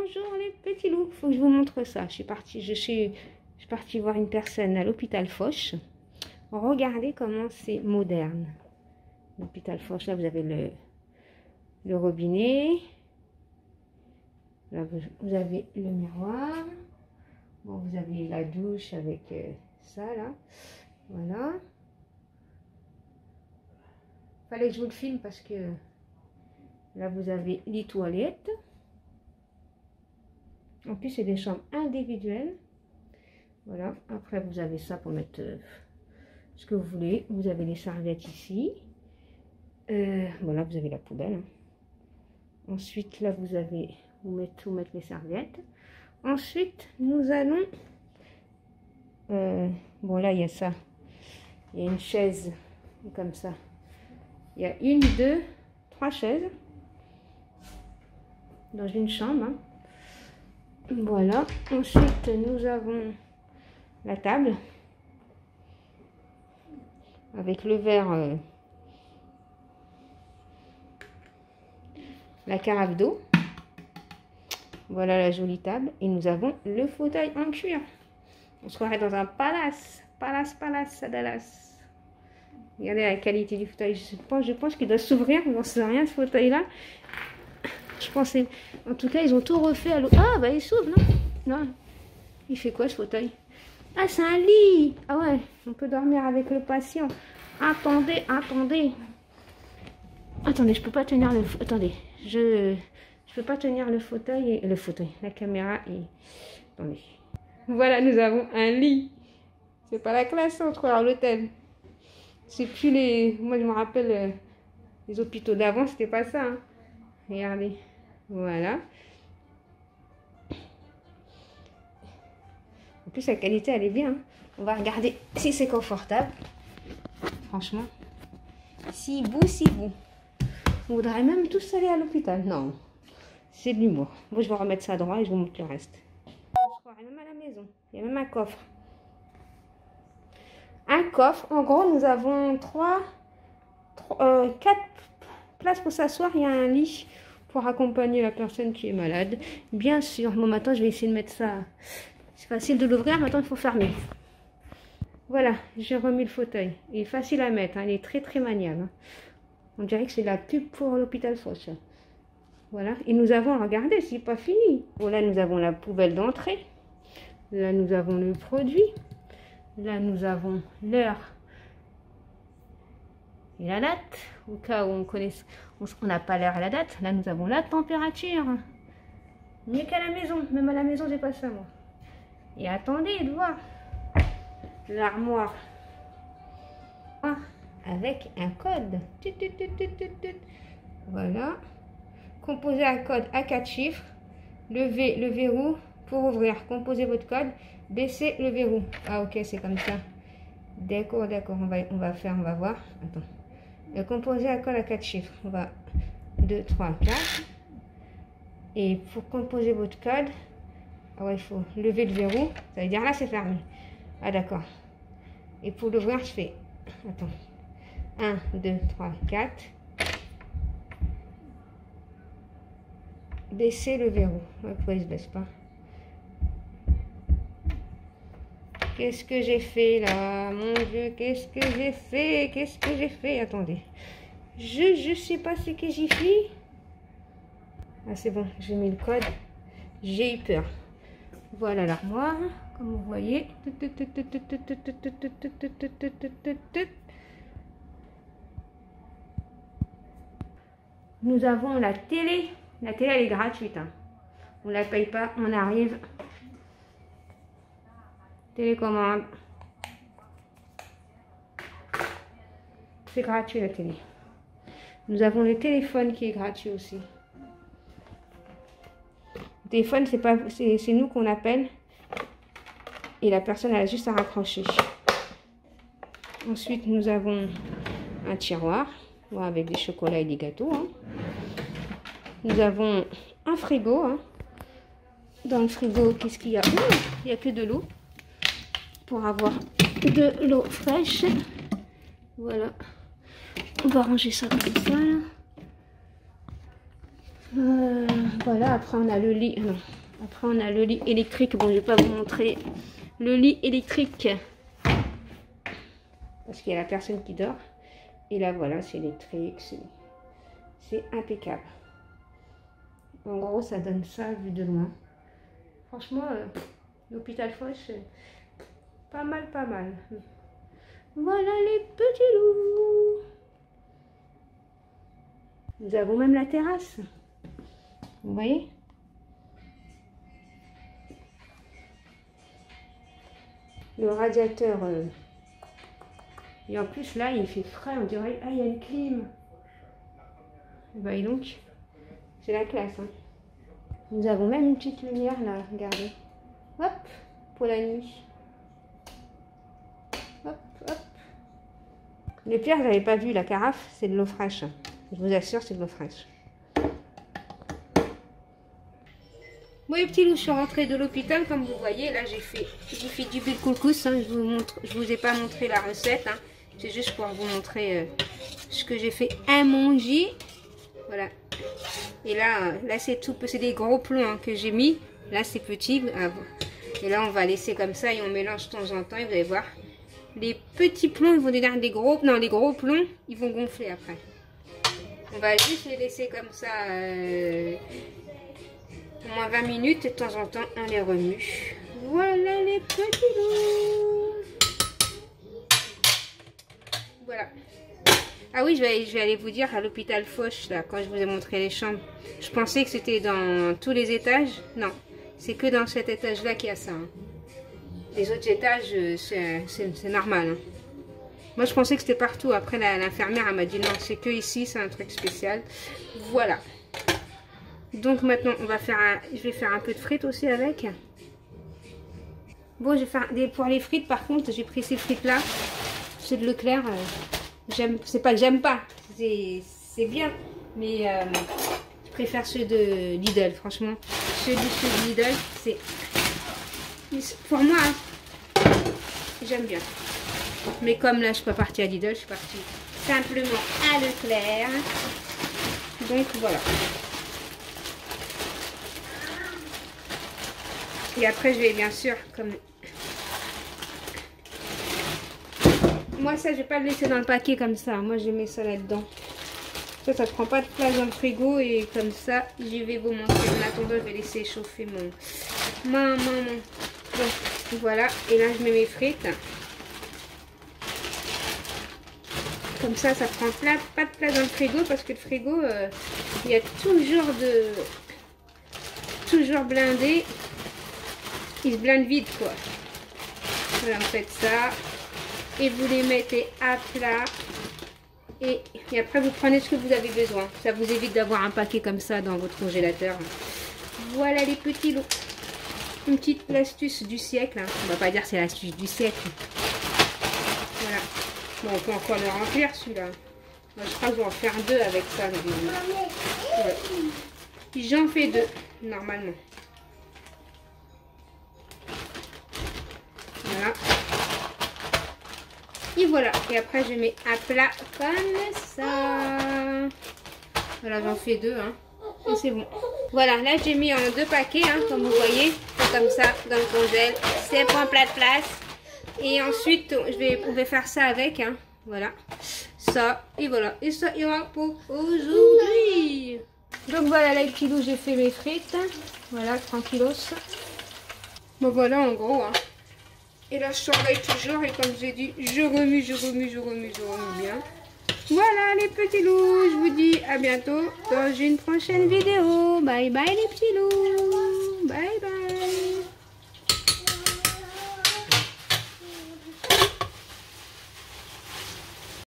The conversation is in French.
bonjour les petits loups. Faut que je vous montre ça. Je suis partie voir une personne à l'hôpital Foch. Regardez comment c'est moderne. L'hôpital Foch, là vous avez le robinet. Là vous avez le miroir. Bon, vous avez la douche avec ça là. Voilà. Fallait que je vous le filme parce que là vous avez les toilettes. En plus, c'est des chambres individuelles. Voilà. Après, vous avez ça pour mettre ce que vous voulez. Vous avez les serviettes ici. Voilà, vous avez la poubelle. Ensuite, là, vous avez où mettre les serviettes. Ensuite, nous allons... bon, là, il y a ça. Il y a une chaise comme ça. Il y a 1, 2, 3 chaises dans une chambre. Voilà. Ensuite, nous avons la table avec le verre, la carafe d'eau. Voilà la jolie table. Et nous avons le fauteuil en cuir. On se croirait dans un palace. Palace à Dallas. Regardez la qualité du fauteuil. Je pense qu'il doit s'ouvrir. On n'en sait rien, ce fauteuil-là. Je pensais... En tout cas, ils ont tout refait à l'eau. Ah, bah il s'ouvre, non? Non. Il fait quoi, ce fauteuil? Ah, c'est un lit. Ah ouais, on peut dormir avec le patient. Attendez. Attendez, je peux pas tenir le... Attendez, je peux pas tenir le fauteuil et... la caméra et... Attendez. Voilà, nous avons un lit. C'est pas la classe, on croit à l'hôtel. C'est plus les... Moi, je me rappelle, les hôpitaux d'avant, c'était pas ça. Hein. Regardez. Voilà. En plus, la qualité, elle est bien. Hein. On va regarder si c'est confortable. Franchement. Si vous. On voudrait même tous aller à l'hôpital. Non. C'est de l'humour. Moi, je vais remettre ça droit et je vous montre le reste. Je crois même à la maison. Il y a même un coffre. Un coffre. En gros, nous avons 4 places pour s'asseoir. Il y a un lit pour accompagner la personne qui est malade. Bien sûr. Bon, maintenant, je vais essayer de mettre ça... C'est facile de l'ouvrir, maintenant il faut fermer. Voilà, j'ai remis le fauteuil. Il est facile à mettre, hein, il est très maniable. Hein. On dirait que c'est la pub pour l'hôpital Foch. Voilà, et nous avons, regardez, c'est pas fini. Bon, là nous avons la poubelle d'entrée. Là nous avons le produit. Là nous avons l'heure et la date. Au cas où on n'a pas l'heure et la date. Là nous avons la température. Mieux qu'à la maison, même à la maison j'ai pas ça moi. Et attendez de voir l'armoire avec un code. Voilà. Composez un code à 4 chiffres. Levez le verrou pour ouvrir. Composez votre code. Baissez le verrou. Ah ok, c'est comme ça. D'accord. On va voir. Attends. Composez un code à 4 chiffres. On va 2, 3, 4. Et pour composer votre code... Ah ouais, il faut lever le verrou. Ça veut dire là, c'est fermé. Ah d'accord. Et pour l'ouvrir, je fais... Attends. 1, 2, 3, 4. Baisser le verrou. Pourquoi il ne se baisse pas? Qu'est-ce que j'ai fait là? Mon Dieu, qu'est-ce que j'ai fait? Attendez. Je sais pas ce que j'ai fait. Ah c'est bon, j'ai mis le code. J'ai eu peur. Voilà l'armoire, comme vous voyez. Nous avons la télé. La télé, elle est gratuite. Hein. On ne la paye pas, on arrive. Télécommande. C'est gratuit la télé. Nous avons le téléphone qui est gratuit aussi. Le téléphone, c'est nous qu'on appelle et la personne elle a juste à raccrocher. Ensuite, nous avons un tiroir avec des chocolats et des gâteaux. Hein. Nous avons un frigo. Hein. Dans le frigo, qu'est-ce qu'il y a? Il n'y a que de l'eau pour avoir de l'eau fraîche. Voilà. On va ranger ça comme ça. Là. Voilà, après on a le lit. Non. Après on a le lit électrique. Bon, je vais pas vous montrer le lit électrique. Parce qu'il y a la personne qui dort. Et là, voilà, c'est électrique. C'est impeccable. En gros, ça donne ça vu de loin. Franchement, l'hôpital Foch, pas mal, pas mal. Voilà les petits loups. Nous avons même la terrasse. Vous voyez? Le radiateur. Et en plus, là, il fait frais. On dirait, ah, il y a une clim. Et donc, c'est la classe. Hein. Nous avons même une petite lumière là, regardez. Hop, pour la nuit. Hop, hop. Le pire, j'avais pas vu la carafe, c'est de l'eau fraîche. Je vous assure, c'est de l'eau fraîche. Bon les petits loups, je suis rentrée de l'hôpital, comme vous voyez, là j'ai fait du bilkoulkous, hein, je vous ai pas montré la recette, hein, c'est juste pour vous montrer ce que j'ai fait à manger, voilà. Et là c'est tout, c'est des gros plombs hein, que j'ai mis, là c'est petit, et là on va laisser comme ça et on mélange de temps en temps et vous allez voir, les petits plombs ils vont devenir des gros, non les gros plombs ils vont gonfler après. On va juste les laisser comme ça. Au moins 20 minutes et de temps en temps on les remue. Voilà les petits loups. Voilà. Ah oui, je vais aller vous dire à l'hôpital Foch, là, quand je vous ai montré les chambres. Je pensais que c'était dans tous les étages. Non, c'est que dans cet étage-là qu'il y a ça. Hein. Les autres étages, c'est normal. Hein. Moi, je pensais que c'était partout. Après, l'infirmière m'a dit non, c'est que ici, c'est un truc spécial. Voilà. Donc maintenant, je vais faire un peu de frites aussi avec. Bon, je vais faire pour les frites, par contre, j'ai pris ces frites-là. C'est de Leclerc. C'est pas que j'aime pas, c'est bien. Mais je préfère ceux de Lidl, franchement. Ceux de Lidl, c'est... Pour moi, hein, j'aime bien. Mais comme là, je suis pas partie à Lidl, je suis partie simplement à Leclerc. Donc voilà. Et après, je vais bien sûr, comme... Moi, ça, je vais pas le laisser dans le paquet comme ça. Moi, je mets ça là-dedans. Ça prend pas de place dans le frigo. Et comme ça, je vais vous montrer. En attendant, je vais laisser chauffer mon... Donc, voilà. Et là, je mets mes frites. Comme ça prend pas de place dans le frigo. Parce que le frigo, il y a toujours blindé. Il se blinde vide quoi. Voilà, vous faites ça et vous les mettez à plat et après vous prenez ce que vous avez besoin. Ça vous évite d'avoir un paquet comme ça dans votre congélateur. Voilà les petits lots. Une petite astuce du siècle. Hein. On va pas dire c'est l'astuce du siècle. Voilà. Bon, on peut encore le remplir celui-là. Moi, je crois que je vais en faire deux avec ça. Ouais. J'en fais deux normalement. Voilà. Et voilà. Et après, je mets à plat comme ça. Voilà, j'en fais deux. Hein. Et c'est bon. Voilà, là, j'ai mis en deux paquets. Hein, comme vous voyez. C'est comme ça, dans le congèle. C'est pour un plat de place. Et ensuite, on va faire ça avec. Hein. Voilà. Ça. Et voilà. Et ça ira pour aujourd'hui. Donc voilà, les petits loups, j'ai fait mes frites. Voilà, tranquillos. Bon, voilà, en gros. Hein. Et là, je surveille toujours. Et comme je vous ai dit, je remue bien. Voilà, les petits loups. Je vous dis à bientôt dans une prochaine vidéo. Bye bye, les petits loups. Bye bye.